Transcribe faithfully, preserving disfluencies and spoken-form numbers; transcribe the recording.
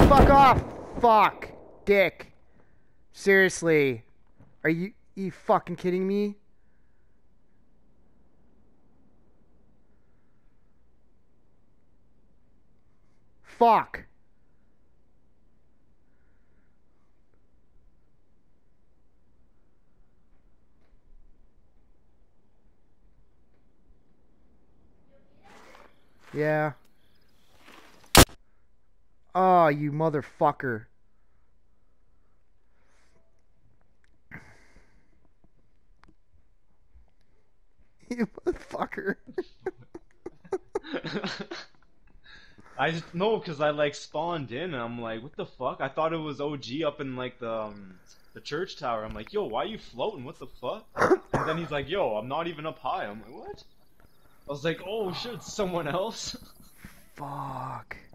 fuck off! Fuck! Dick. Seriously. Are you, you fucking kidding me? Fuck. Yeah. Oh, you motherfucker. You motherfucker. I just no, because I like spawned in and I'm like, what the fuck? I thought it was O G up in like the um, the church tower. I'm like, yo, why are you floating? What the fuck? And then he's like, yo, I'm not even up high. I'm like, what? I was like, oh shit, it's someone else. Fuck.